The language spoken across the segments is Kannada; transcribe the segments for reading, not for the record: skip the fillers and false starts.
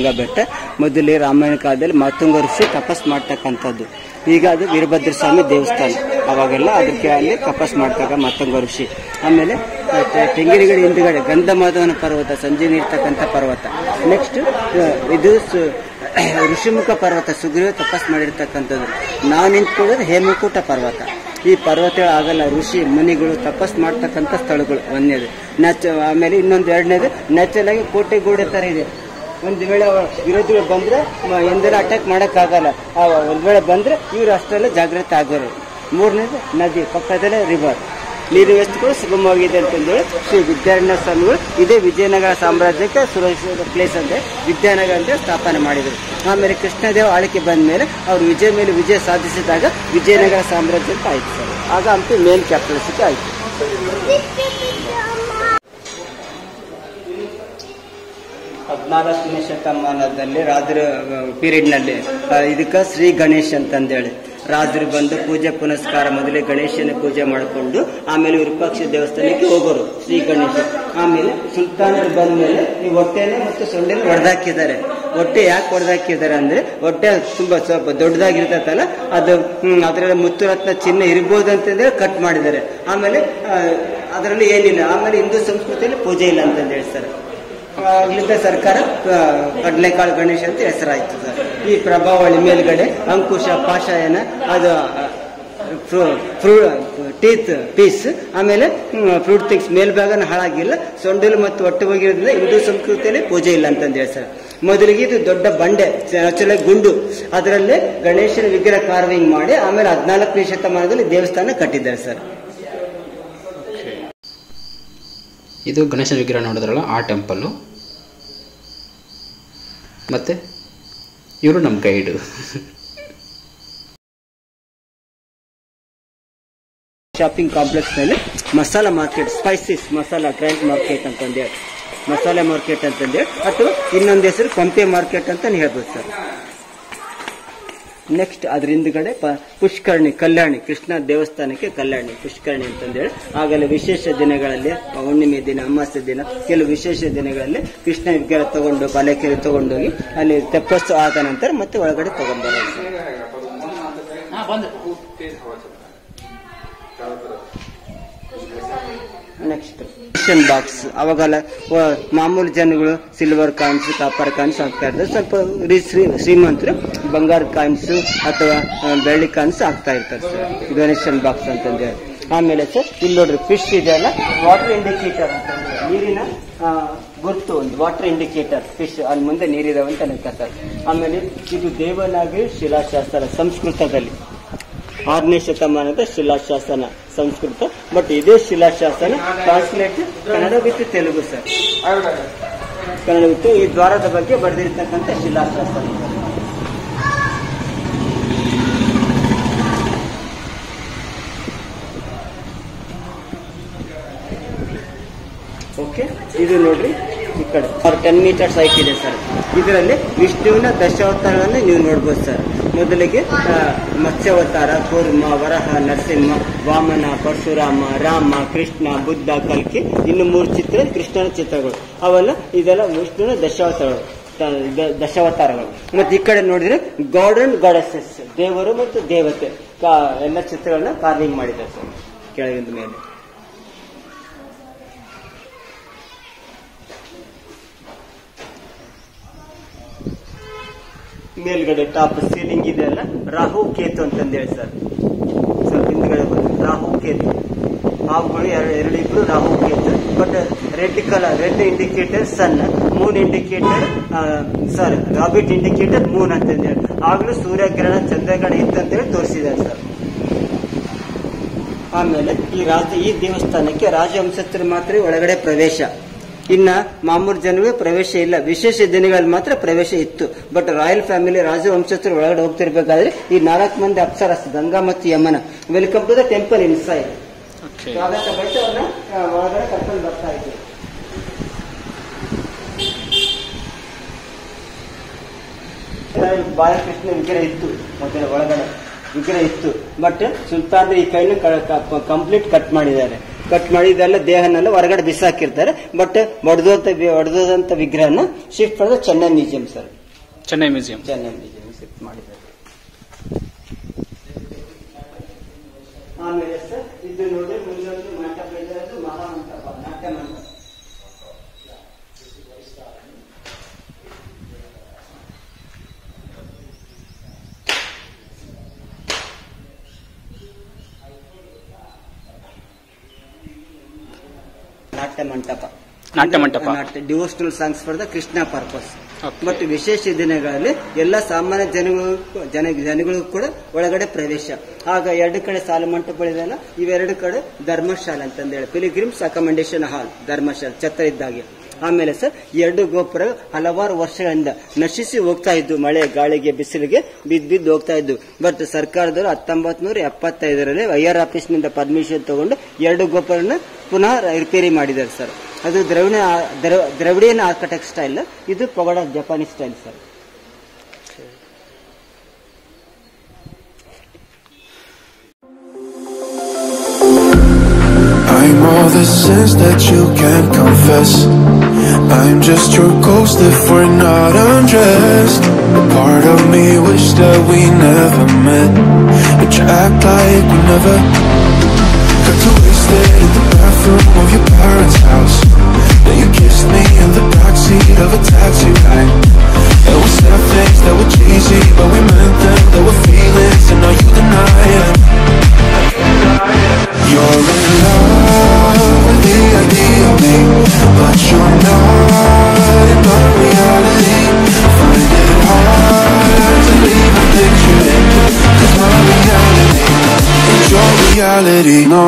ಬದವೇಲಿಂಗ ಬೆಟ್ಟ ಮೊದಲೇ ರಾಮಾಯಣ ಕಾಲದಲ್ಲಿ ಮಾತುಂಗ ಋಷಿ ತಪಸ್ ಮಾಡ್ತಕ್ಕಂಥದ್ದು. ಈಗ ಅದು ವೀರಭದ್ರ ಸ್ವಾಮಿ ದೇವಸ್ಥಾನ. ಅವಾಗೆಲ್ಲ ಅದಕ್ಕೆ ಅಲ್ಲಿ ತಪಸ್ ಮಾಡ್ತಾಗ ಮಾತುಂಗ ಋಷಿ. ಆಮೇಲೆ ತೆಂಗಿನಗಡಿ ಹಿಂದುಗಡೆ ಗಂಧಮಾಧವನ ಪರ್ವತ, ಸಂಜೆ ನೀಡ್ತಕ್ಕಂಥ ಪರ್ವತ. ನೆಕ್ಸ್ಟ್ ಇದು ಋಷಿಮುಖ ಪರ್ವತ, ಸುಗ್ರೀವ ತಪಸ್ ಮಾಡಿರ್ತಕ್ಕಂಥದ್ದು. ನಾವು ನಿಂತ್ಕೊಳ್ಳೋದು ಹೇಮಕೂಟ ಪರ್ವತ. ಈ ಪರ್ವತ ಆಗಲ್ಲ, ಋಷಿ ಮುನಿಗಳು ತಪಸ್ ಮಾಡ್ತಕ್ಕಂಥ ಸ್ಥಳಗಳು ಒಂದೇದು. ಆಮೇಲೆ ಇನ್ನೊಂದು ಎರಡನೇದು ನ್ಯಾಚುರಲ್ ಆಗಿ ಕೋಟೆ ಗೋಡೆ ತರ ಇದೆ. ಒಂದು ವೇಳೆ ವಿರೋಧಿಗಳು ಬಂದ್ರೆ ಎಂದೆಲ್ಲ ಅಟ್ಯಾಕ್ ಮಾಡಕ್ಕಾಗಲ್ಲ. ಒಂದ್ ವೇಳೆ ಬಂದ್ರೆ ಇವ್ರು ಅಷ್ಟೆಲ್ಲ ಜಾಗ್ರತೆ ಆಗೋರು. ಮೂರನೇದು ನದಿ ಪಕ್ಕದಲ್ಲೇ ರಿವರ್, ನೀರು ವ್ಯವಸ್ಥೆಗಳು ಸುಗಮವಾಗಿದೆ ಅಂತಂದೇಳಿ ಶ್ರೀ ವಿದ್ಯಾರಣ್ಯ ಸ್ವಾಮಿಗಳು ಇದೇ ವಿಜಯನಗರ ಸಾಮ್ರಾಜ್ಯಕ್ಕೆ ಸುರಕ್ಷಿತ ಪ್ಲೇಸ್ ಅಂತ ವಿದ್ಯಾನಗರ ಅಂತ ಸ್ಥಾಪನೆ ಮಾಡಿದರು. ಆಮೇಲೆ ಕೃಷ್ಣದೇವ ಆಳ್ವಿಕೆ ಬಂದ ಮೇಲೆ ಅವರು ವಿಜಯ ಮೇಲೆ ವಿಜಯ ಸಾಧಿಸಿದಾಗ ವಿಜಯನಗರ ಸಾಮ್ರಾಜ್ಯ ಅಂತ ಆಯ್ತು ಸರ್. ಆಗ ಹಂಪಿ ಮೇನ್ ಕ್ಯಾಪಿಟಲ್ ಸಿಟಿ ಆಯ್ತು. 14ನೇ ಶತಮಾನದಲ್ಲಿ ರಾಜರ ಪೀರಿಯಡ್ ನಲ್ಲಿ ಇದಕ್ಕ ಶ್ರೀ ಗಣೇಶ್ ಅಂತಂದೇಳಿ ರಾಜರು ಬಂದು ಪೂಜೆ ಪುನಸ್ಕಾರ ಮೊದಲೇ ಗಣೇಶನ ಪೂಜೆ ಮಾಡಿಕೊಂಡು ಆಮೇಲೆ ವಿರುಪಾಕ್ಷ ದೇವಸ್ಥಾನಕ್ಕೆ ಹೋಗೋರು ಶ್ರೀ ಗಣೇಶ. ಆಮೇಲೆ ಸುಲ್ತಾನರು ಬಂದ ಮೇಲೆ ಈ ಹೊಟ್ಟೆನೆ ಮತ್ತು ಸೊಂಡೆನ ಹೊಡೆದಾಕಿದ್ದಾರೆ. ಹೊಟ್ಟೆ ಯಾಕೆ ಹೊಡೆದಾಕಿದ್ದಾರೆ ಅಂದ್ರೆ ಹೊಟ್ಟೆ ತುಂಬಾ ಸ್ವಲ್ಪ ದೊಡ್ಡದಾಗಿರ್ತೈತಲ್ಲ, ಅದು ಅದರಲ್ಲಿ ಮುತ್ತು ರತ್ನ ಚಿಹ್ನೆ ಇರ್ಬೋದು ಅಂತಂದ್ರೆ ಕಟ್ ಮಾಡಿದ್ದಾರೆ. ಆಮೇಲೆ ಅದರಲ್ಲಿ ಏನಿಲ್ಲ. ಆಮೇಲೆ ಹಿಂದೂ ಸಂಸ್ಕೃತಿಯಲ್ಲಿ ಪೂಜೆ ಇಲ್ಲ ಅಂತಂದು ಹೇಳ್ತಾರೆ. ಇಲ್ಲಿಂದ ಸರ್ಕಾರ ಕಡಲೆಕಾಳು ಗಣೇಶ ಅಂತ ಹೆಸರಾಯ್ತು ಸರ್. ಈ ಪ್ರಭಾವಳಿ ಮೇಲ್ಗಡೆ ಅಂಕುಶ ಪಾಶಾಯನ, ಅದು ಟೀತ್ ಪೀಸ್, ಆಮೇಲೆ ಫ್ರೂಟ್ ಥಿಂಗ್ಸ್ ಮೇಲ್ಭಾಗನ ಹಾಳಾಗಿಲ್ಲ. ಸೊಂಡಲು ಮತ್ತು ಹೊಟ್ಟೆ ಹೋಗಿರೋದ್ರಿಂದ ಹಿಂದೂ ಸಂಸ್ಕೃತಿಯಲ್ಲಿ ಪೂಜೆ ಇಲ್ಲ ಅಂತಂದು ಹೇಳಿ ಸರ್. ಮೊದಲಿಗೆ ಇದು ದೊಡ್ಡ ಬಂಡೆ ನ್ಯಾಚುರಲ್ ಗುಂಡು, ಅದರಲ್ಲೇ ಗಣೇಶನ ವಿಗ್ರಹ ಕಾರ್ವಿಂಗ್ ಮಾಡಿ ಆಮೇಲೆ 14ನೇ ಶತಮಾನದಲ್ಲಿ ದೇವಸ್ಥಾನ ಕಟ್ಟಿದ್ದಾರೆ ಸರ್. ಇದು ಗಣೇಶನ ವಿಗ್ರಹ ನೋಡಿದ್ರಲ್ಲ, ಆ ಟೆಂಪಲ್ಲು. ಮತ್ತು ಇವರು ನಮ್ಮ ಗೈಡು. ಶಾಪಿಂಗ್ ಕಾಂಪ್ಲೆಕ್ಸ್ ನಲ್ಲಿ masala market, spices masala grand market ಅಂತಂದೇಳಿ, ಮಸಾಲೆ ಮಾರ್ಕೆಟ್ ಅಂತಂದೇಳಿ, ಅಥವಾ ಇನ್ನೊಂದು ಹೆಸರು ಪಂಪೆ ಮಾರ್ಕೆಟ್ ಅಂತ ಹೇಳ್ಬೋದು ಸರ್. ನೆಕ್ಸ್ಟ್ ಅದ್ರ ಹಿಂದ್ಗಡೆ ಪುಷ್ಕರಣಿ, ಕಲ್ಯಾಣಿ, ಕೃಷ್ಣ ದೇವಸ್ಥಾನಕ್ಕೆ ಕಲ್ಯಾಣಿ ಪುಷ್ಕರಣಿ ಅಂತಂದೇಳಿ. ಆಗಲೇ ವಿಶೇಷ ದಿನಗಳಲ್ಲಿ, ಹುಣ್ಣಿಮೆ ದಿನ, ಅಮಾವಾಸ್ಯೆ ದಿನ, ಕೆಲವು ವಿಶೇಷ ದಿನಗಳಲ್ಲಿ ಕೃಷ್ಣ ವಿಗ್ರಹ ತಗೊಂಡು ಪಾಲಕಿಯಲ್ಲಿ ತಗೊಂಡೋಗಿ ಅಲ್ಲಿ ತಪಸ್ಸು ಆದ ನಂತರ ಮತ್ತೆ ಒಳಗಡೆ ತಗೊಂಡ್ಬರೋದು. ನೆಕ್ಸ್ಟ್ ಮಿಷನ್ ಬಾಕ್ಸ್, ಅವಾಗೆಲ್ಲ ಮಾಮೂಲು ಜನಗಳು ಸಿಲ್ವರ್ ಕಾಯಿನ್ಸ್, ಕಾಪರ್ ಕಾಯಿನ್ಸ್ ಹಾಕ್ತಾ ಇರ್ತಾರೆ. ಸ್ವಲ್ಪ ಶ್ರೀಮಂತರು ಬಂಗಾರ ಕಾಯಿನ್ಸ್ ಅಥವಾ ಬೆಳ್ಳಿ ಕಾಯಿನ್ಸ್ ಹಾಕ್ತಾ ಇರ್ತಾರೆ ಸರ್. ಡೊನೇಷನ್ ಬಾಕ್ಸ್ ಅಂತಂದ್ರೆ. ಆಮೇಲೆ ಸರ್ ಇಲ್ಲಿ ನೋಡ್ರಿ ಫಿಶ್ ಇದೆಯಲ್ಲ, ವಾಟರ್ ಇಂಡಿಕೇಟರ್ ಅಂತಂದ್ರೆ ನೀರಿನ ಗುರುತು, ಒಂದು ವಾಟರ್ ಇಂಡಿಕೇಟರ್ ಫಿಶ್, ಅಲ್ಲಿ ಮುಂದೆ ನೀರಿದಾವೆ ಅಂತ ಅನ್ಕೋತಾರೆ ಸರ್. ಆಮೇಲೆ ಇದು ದೇವನಾಗರಿ ಶಿಲಾಶಾಸನ, ಸಂಸ್ಕೃತದಲ್ಲಿ 6ನೇ ಶತಮಾನದ ಶಿಲಾಶಾಸನ ಸಂಸ್ಕೃತ. ಬಟ್ ಇದೇ ಶಿಲಾಶಾಸನ translate Kannada with Telugu sir. Kannada with ಈ ದ್ವಾರದ ಬಗ್ಗೆ ಬರೆದಿರ್ತಕ್ಕಂಥ ಶಿಲಾಶಾಸನ. ಓಕೆ, ಇದು ನೋಡ್ರಿ ಈ ಕಡೆ 10 ಮೀಟರ್ಸ್ ಹೈಟ್ ಇದೆ ಸರ್. ಇದರಲ್ಲಿ ವಿಷ್ಣುವಿನ ದಶಾವತಾರಗಳನ್ನು ನೀವು ನೋಡ್ಬೋದು ಸರ್. ಮೊದಲಿಗೆ ಮತ್ಸ್ಯಾವತಾರ, ಕೂರ್ಮ, ವರಹ, ನರಸಿಂಹ, ವಾಮನ, ಪರಶುರಾಮ, ರಾಮ, ಕೃಷ್ಣ, ಬುದ್ಧ, ಕಲ್ಕಿ, ಇನ್ನು 3 ಚಿತ್ರ ಕೃಷ್ಣನ ಚಿತ್ರಗಳು. ಅವೆಲ್ಲ ಇದೆಲ್ಲ ವಿಷ್ಣುವಿನ ದಶಾವತಾರಗಳು. ಮತ್ತೆ ಈ ಕಡೆ ನೋಡಿದ್ರೆ ಗಾಡ್ ಅಂಡ್ ಗಾಡೆಸಸ್, ದೇವರು ಮತ್ತು ದೇವತೆ ಎಲ್ಲ ಚಿತ್ರಗಳನ್ನ ಕಾರ್ವಿಂಗ್ ಮಾಡಿದ್ದಾರೆ ಸರ್ ಕೆಳಗಿಂದ ಮೇಲೆ. ಮೇಲ್ಗಡೆ ಟಾಪ್ ಸೀಲಿಂಗ್ ಇದೆಯಲ್ಲ, ರಾಹು ಕೇತು ಅಂತಂದೇಳಿ ಸರ್. ಸ್ವಲ್ಪ ಹಿಂದ್ಗಡೆ ಬಂದು ರಾಹು ಕೇತು, ಹಾವುಗಳು ಎರಡಿಬ್ರು Rahu Ketu. But red colour, red indicator sun, moon indicator rabbit indicator moon ಅಂತಂದೇಳಿ. ಆಗ್ಲೂ ಸೂರ್ಯಗ್ರಹಣ ಚಂದ್ರಗ್ರಹಣ ಇತ್ತಂತೇಳಿ ತೋರಿಸಿದ್ದಾರೆ ಸರ್. ಆಮೇಲೆ ಈ ದೇವಸ್ಥಾನಕ್ಕೆ ರಾಜವಂಶಸ್ಥರು ಮಾತ್ರ ಒಳಗಡೆ ಪ್ರವೇಶ, ಇನ್ನ ಮಾಮೂಲು ಜನರಿಗೆ ಪ್ರವೇಶ ಇಲ್ಲ. ವಿಶೇಷ ದಿನಗಳಲ್ಲಿ ಮಾತ್ರ ಪ್ರವೇಶ ಇತ್ತು. ಬಟ್ ರಾಯಲ್ ಫ್ಯಾಮಿಲಿ ರಾಜವಂಶಸ್ಥರು ಒಳಗಡೆ ಹೋಗ್ತಿರ್ಬೇಕಾದ್ರೆ ಈ 4 ಮಂದಿ ಅಪ್ಸರಸ್, ಗಂಗಾ ಮತ್ತು Yamuna, welcome to the temple inside ಒಳಗಡೆ ಕರ್ಕೊಂಡು ಬರ್ತಾ ಇದ್ರು. ಬಾಲಕೃಷ್ಣ ವಿಗ್ರಹ ಇತ್ತು, ಮೊದಲ ಒಳಗಡೆ ವಿಗ್ರಹ ಇತ್ತು. ಬಟ್ ಸುಲ್ತಾನ್ ಈ ಕೈನ ಕಂಪ್ಲೀಟ್ ಕಟ್ ಮಾಡಿದ್ದಾರೆ. ಕಟ್ ಮಾಡಿ ಇದೆಲ್ಲ ದೇಹನೆಲ್ಲ ಹೊರಗಡೆ ಬಿಸಾಕಿರ್ತಾರೆ. ಬಟ್ ಹೊಡೆದಂತ ವಿಗ್ರಹನ ಶಿಫ್ಟ್ ಮಾಡಿದ್ರೆ Chennai museum sir. Chennai museum shift ಮಾಡಿದ್ದಾರೆ. ಆಮೇಲೆ ಸರ್ ಇದು ನೋಡಿ ಮುಂದೊಂದು ಮಂಟಪ ಇದೆ, ಅದು ಮಹಾಮಂಟಪ, ನಾಟ್ಯ ಮಂಟಪ. ನಾಟ್ಯ ಮಂಟಪ devotional songs for the Krishna purpose. But ವಿಶೇಷ ದಿನಗಳಲ್ಲಿ ಎಲ್ಲ ಸಾಮಾನ್ಯ ಜನಗಳಿಗೂ ಕೂಡ ಒಳಗಡೆ ಪ್ರವೇಶ. ಆಗ 2 ಕಡೆ ಸಾಲು ಮಂಟಪಗಳಿದೆಯಲ್ಲ, ಇವೆರಡು ಕಡೆ ಧರ್ಮಶಾಲೆ ಅಂತಂದೇಳಿ ಪಿಲಿಗ್ರಿಮ್ಸ್ ಅಕಾಮಡೇಷನ್ ಹಾಲ್, ಧರ್ಮಶಾಲೆ ಛತ್ರ ಇದ್ದಾಗೆ. ಆಮೇಲೆ ಸರ್ 2 ಗೋಪುರ ಹಲವಾರು ವರ್ಷಗಳಿಂದ ನಶಿಸಿ ಹೋಗ್ತಾ ಇದ್ದು, ಮಳೆ ಗಾಳಿಗೆ ಬಿಸಿಲಿಗೆ ಬಿದ್ದು ಹೋಗ್ತಾ ಇದ್ದು. ಬಟ್ ಸರ್ಕಾರದವರು 1975ರಲ್ಲಿ ಐಆರ್ ಆಫೀಸ್ನಿಂದ ಪರ್ಮಿಷನ್ ತಗೊಂಡು 2 ಗೋಪುರನ ಪುನಃ ರಿಪೇರಿ ಮಾಡಿದ್ದಾರೆ ಸರ್. ಅದು ದ್ರವಿಡಿಯನ್ ಆರ್ಕಿಟೆಕ್ಟ್ ಸ್ಟೈಲ್, ಇದು pagoda Japanese style sir. I'm all the sins that you can't confess. I'm just your ghost if we're not undressed. A part of me wish that we never met, but you act like we never got too wasted in the bathroom of your parents' house. Then you kissed me in the backseat of a taxi ride. And we said things that were cheesy, but we meant them. There were feelings, and now you deny it. You're in love with the idea of me, but you're not in my reality. Find it hard to leave a picture in, 'cause my reality is your reality. No.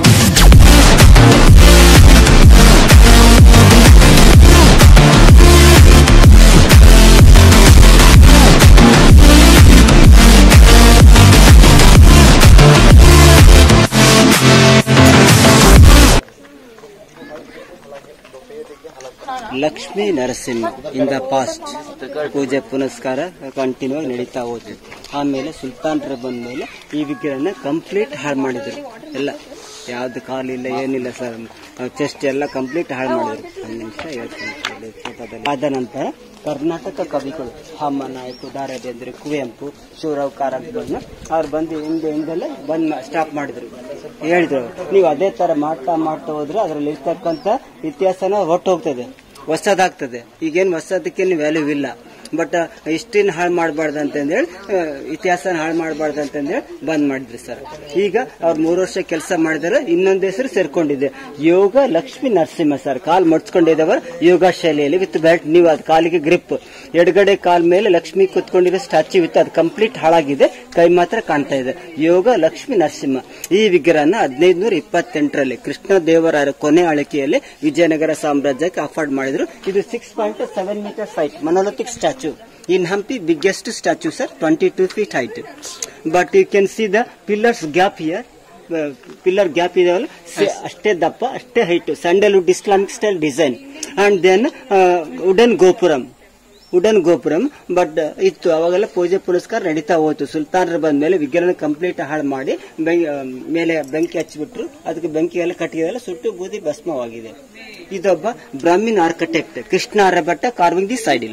Lakshmi Narasimha in the past ಪೂಜೆ ಪುನಸ್ಕಾರ ಕಂಟಿನ್ಯೂ ಆಗಿ ನಡೀತಾ ಹೋದ್ರು. ಆಮೇಲೆ ಸುಲ್ತಾನ್ರ ಬಂದ ಮೇಲೆ ಈ ವಿಗ್ರಹನ ಕಂಪ್ಲೀಟ್ ಹಾಳು ಮಾಡಿದ್ರು. ಎಲ್ಲ ಯಾವ್ದು ಕಾಲಿಲ್ಲ ಏನಿಲ್ಲ ಸರ್, ಚೆಸ್ಟ್ ಎಲ್ಲ ಕಂಪ್ಲೀಟ್ ಹಾಳು ಮಾಡಿದ್ರು. 1 ನಿಮಿಷ ಹೇಳ್ತೀನಿ. ಆದ ನಂತರ ಕರ್ನಾಟಕ ಕವಿಗಳು ಹಮ್ಮ ನಾಯಕ, ದಾರಾಬೇಂದ್ರೆ, ಕುವೆಂಪು, ಶಿವರಾವ್ ಕಾರಂತರನ್ನ ಅವ್ರು ಬಂದು ಹಿಂದೆಲ್ಲ ಬಂದ್ ಸ್ಟಾಪ್ ಮಾಡಿದ್ರು. ಹೇಳಿದ್ರು ನೀವು ಅದೇ ತರ ಮಾಡ್ತಾ ಹೋದ್ರೆ ಅದ್ರಲ್ಲಿ ಇರ್ತಕ್ಕಂಥ ಇತಿಹಾಸನ ಹೊರಟೋಗ್ತದೆ, ಹೊಸದಾಗ್ತದೆ. ಈಗೇನು ಹೊಸದಕ್ಕೇನು ವ್ಯಾಲ್ಯೂ ಇಲ್ಲ. ಬಟ್ ಹಿಸ್ಟ್ರಿನ ಹಾಳು ಮಾಡಬಾರ್ದು ಅಂತಂದೇಳಿ, ಇತಿಹಾಸನ ಹಾಳು ಮಾಡಬಾರ್ದು ಅಂತಂದೇಳಿ ಬಂದ್ ಮಾಡಿದ್ರಿ ಸರ್. ಈಗ ಅವ್ರು 3 ವರ್ಷ ಕೆಲಸ ಮಾಡಿದಾರೆ. ಇನ್ನೊಂದು ಹೆಸರು ಸೇರ್ಕೊಂಡಿದೆ, ಯೋಗ ಲಕ್ಷ್ಮೀ ನರಸಿಂಹ ಸರ್. ಕಾಲ್ ಮಡ್ಸ್ಕೊಂಡಿದ್ದವ ಯೋಗ ಶೈಲಿಯಲ್ಲಿ ವಿತ್ ಬೆಲ್ಟ್. ನೀವು ಅದು ಕಾಲಿಗೆ ಗ್ರಿಪ್, ಎಡಗಡೆ ಕಾಲ್ ಮೇಲೆ ಲಕ್ಷ್ಮಿ ಕುತ್ಕೊಂಡಿರೋ ಸ್ಟ್ಯಾಚ್ಯೂ ವಿತ್ ಅದು ಕಂಪ್ಲೀಟ್ ಹಾಳಾಗಿದೆ, ಕೈ ಮಾತ್ರ ಕಾಣ್ತಾ ಇದೆ. ಯೋಗ ಲಕ್ಷ್ಮೀ ನರಸಿಂಹ ಈ ವಿಗ್ರಹನ 1528ರಲ್ಲಿ ಕೃಷ್ಣ ದೇವರಾಯರ ಕೊನೆ ಆಳ್ವಿಕೆಯಲ್ಲಿ ವಿಜಯನಗರ ಸಾಮ್ರಾಜ್ಯಕ್ಕೆ ಅಫೋರ್ಡ್ ಮಾಡಿದ್ರು. ಇದು 6.7 meters height monolithic statue. In Hampi, biggest statue, sir, 22 feet height. But you can see the pillars gap here. Pillar gap is all ಅಷ್ಟೇ ದಪ್ಪ, ಅಷ್ಟೇ height. Sandalwood Islamic style design. And then wooden ಗೋಪುರಂ ಬಟ್ ಇತ್ತು. ಅವಾಗೆಲ್ಲ ಪೂಜೆ ಪುರಸ್ಕಾರ ನಡೀತಾ ಹೋಯ್ತು. ಸುಲ್ತಾನರು ಬಂದ ಮೇಲೆ ವಿಗ್ರಹನ ಕಂಪ್ಲೀಟ್ ಹಾಳು ಮಾಡಿ ಮೇಲೆ ಬೆಂಕಿ ಹಚ್ಚಿಬಿಟ್ರು. ಅದಕ್ಕೆ ಬೆಂಕಿ ಎಲ್ಲ ಕಟ್ಟಿಗೆಲ್ಲ ಸುಟ್ಟು ಬೂದಿ ಭಸ್ಮವಾಗಿದೆ. ಇದೊಬ್ಬ Brahmin architect Krishna Arabhatta carving the side.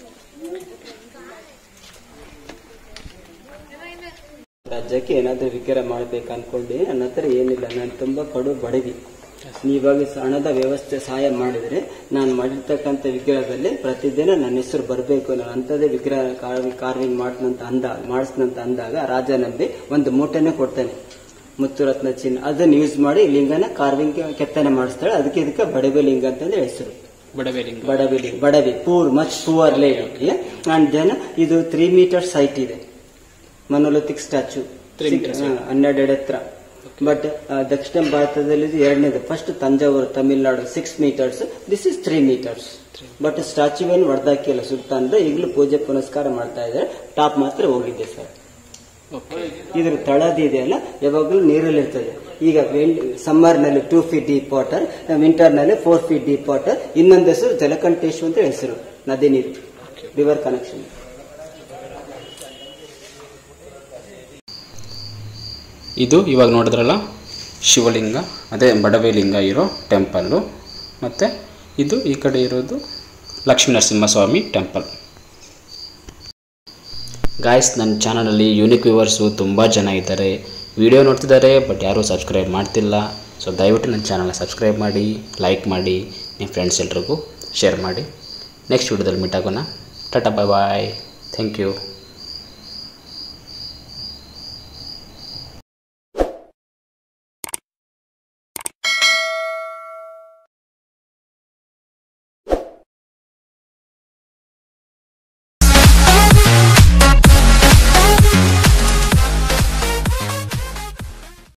ರಾಜ್ಯಕ್ಕೆ ಏನಾದ್ರೂ ವಿಗ್ರಹ ಮಾಡ್ಬೇಕು ಅನ್ಕೊಂಡೆ. ನನ್ನ ಹತ್ರ ಏನಿಲ್ಲ, ನಾನು ತುಂಬಾ ಬಡವಿ. ನೀವಾಗ ಹಣದ ವ್ಯವಸ್ಥೆ ಸಹಾಯ ಮಾಡಿದ್ರೆ ನಾನು ಮಾಡಿರ್ತಕ್ಕಂಥ ವಿಗ್ರಹದಲ್ಲಿ ಪ್ರತಿದಿನ ನನ್ನ ಹೆಸರು ಬರಬೇಕು. ನಾನು ಅಂತದೇ ವಿಗ್ರಹ ಕಾರ್ವಿಂಗ್ ಮಾಡಿಸ್ನಂತ ಅಂದಾಗ ರಾಜ ನಂಬಿ ಒಂದು ಮೂಟೆನೇ ಕೊಡ್ತಾನೆ, ಮುತ್ತುರತ್ನ ಚಿನ್ನ. ಅದನ್ನ ಯೂಸ್ ಮಾಡಿ ಲಿಂಗನ ಕಾರ್ವಿಂಗ್ ಕೆತ್ತನೆ ಮಾಡಿಸ್ತಾಳೆ. ಅದಕ್ಕೆ ಇದಕ್ಕೆ ಬಡವೆಲಿಂಗ ಅಂತಂದ್ರೆ ಹೆಸರು. ಬಡವಿ much poorer lady. And then ಇದು 3 meters ಹೈಟ್ ಇದೆ, ಮೊನೊಲಿಥಿಕ್ ಸ್ಟ್ಯಾಚ್ಯೂ, 12 ಅಡಿ ಎತ್ತರ. ಬಟ್ ದಕ್ಷಿಣ ಭಾರತದಲ್ಲಿ 2ನೇದು. First Thanjavur Tamil Nadu 6 meters, this is 3 meters. But statue ಏನು ಹೊಡೆದಾಕಿಲ್ಲ ಸುಲ್ತಾನ್ರು. ಈಗಲೂ ಪೂಜೆ ಪುನಸ್ಕಾರ ಮಾಡ್ತಾ ಇದ್ದಾರೆ. ಟಾಪ್ ಮಾತ್ರ ಹೋಗಿದೆ ಸರ್. ಇದ್ರ ತಳದಿ ಇದೆಯಲ್ಲ ಯಾವಾಗಲೂ ನೀರಲ್ಲಿ ಇರ್ತದೆ. ಈಗ ಸಮ್ಮರ್ ನಲ್ಲಿ 2 feet ಡೀಪ್ ವಾಟರ್, ವಿಂಟರ್ ನಲ್ಲಿ 4 feet ಡೀಪ್ ವಾಟರ್. ಇನ್ನೊಂದು ಹೆಸರು ಜಲಕಂಠೇಶ್ವರ ಅಂತ ಹೆಸರು, ನದಿ ನೀರು, ರಿವರ್ ಕನೆಕ್ಷನ್. ಇದು ಇವಾಗ ನೋಡಿದ್ರಲ್ಲ ಶಿವಲಿಂಗ ಅದೇ ಬಡವೇಲಿಂಗ ಇರೋ ಟೆಂಪಲ್ಲು, ಮತ್ತು ಇದು ಈ ಕಡೆ ಇರೋದು ಲಕ್ಷ್ಮೀ ನರಸಿಂಹಸ್ವಾಮಿ ಟೆಂಪಲ್. ಗಾಯ್ಸ್, ನನ್ನ ಚಾನಲಲ್ಲಿ ಯೂನಿಕ್ ವ್ಯೂವರ್ಸು ತುಂಬ ಜನ ಇದ್ದಾರೆ, ವಿಡಿಯೋ ನೋಡ್ತಿದ್ದಾರೆ ಬಟ್ ಯಾರೂ ಸಬ್ಸ್ಕ್ರೈಬ್ ಮಾಡ್ತಿಲ್ಲ. ಸೊ ದಯವಿಟ್ಟು ನನ್ನ ಚಾನಲ್ನ ಸಬ್ಸ್ಕ್ರೈಬ್ ಮಾಡಿ, ಲೈಕ್ ಮಾಡಿ, ನಿಮ್ಮ ಫ್ರೆಂಡ್ಸ್ ಎಲ್ರಿಗೂ ಶೇರ್ ಮಾಡಿ. ನೆಕ್ಸ್ಟ್ ವಿಡಿಯೋದಲ್ಲಿ ಮೀಟ್ ಆಗೋಣ. ಟಾಟಾ, ಬಾಯ್ ಬಾಯ್, ಥ್ಯಾಂಕ್ ಯು.